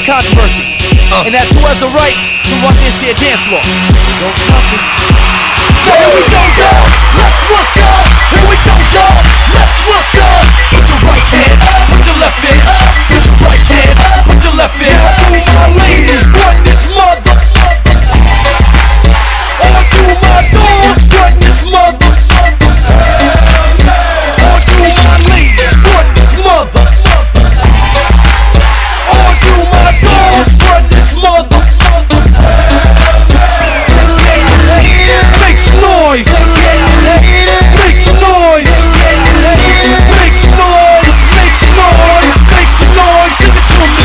controversy. And that's who has the right to run this here dance floor. Don't stop me. Here we go, y'all. Let's work, y'all. Here we go, y'all. Let's work, y'all. Put your right hand up, put your left hand up. Put your right hand up, put your left hand up. Do my ladies run this mother? Or do my dogs run this mother? Or do my ladies run this mother? Or do my dogs run this mother? Make some noise! Make some noise! Make some noise! Make some noise! Make some noise! Sing it to me!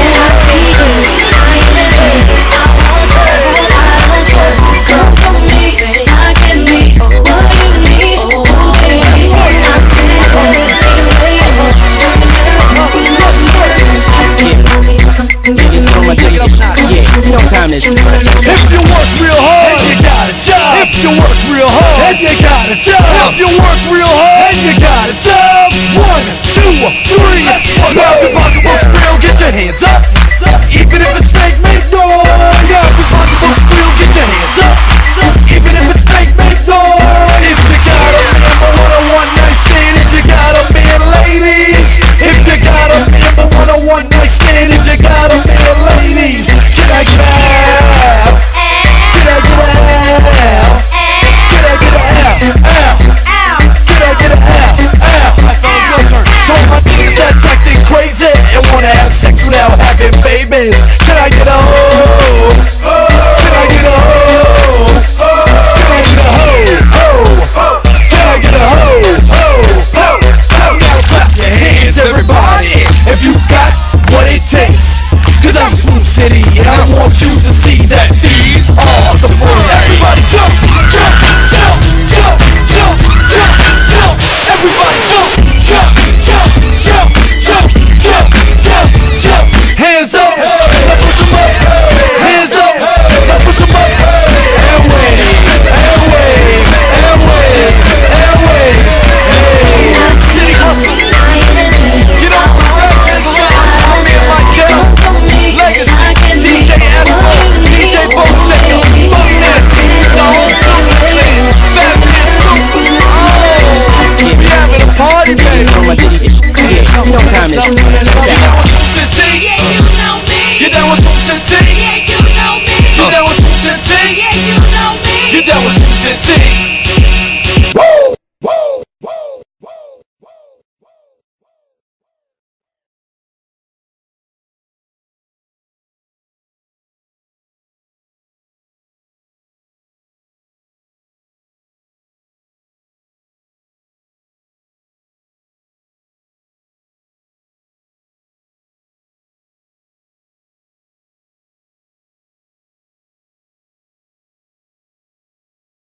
No time is. If you work real hard and you got a job. If you work real hard and you got a job. If you work real hard and you got a job. 1, 2, 3. Now if your pocketbook's real, get your hands up. Even if it's fake, make noise. Now if your pocketbook's real, get your hands up. Even if it's fake, make noise. If you got a man but want a one night stand, if you got a man, ladies. If you got a man but want a one night stand, if you got a man, ladies. Can I get out? Can I get out? Can I get out? Can I get out? Your turn. So my niggas that's acting crazy and wanna have sex without having babies. Can I get out?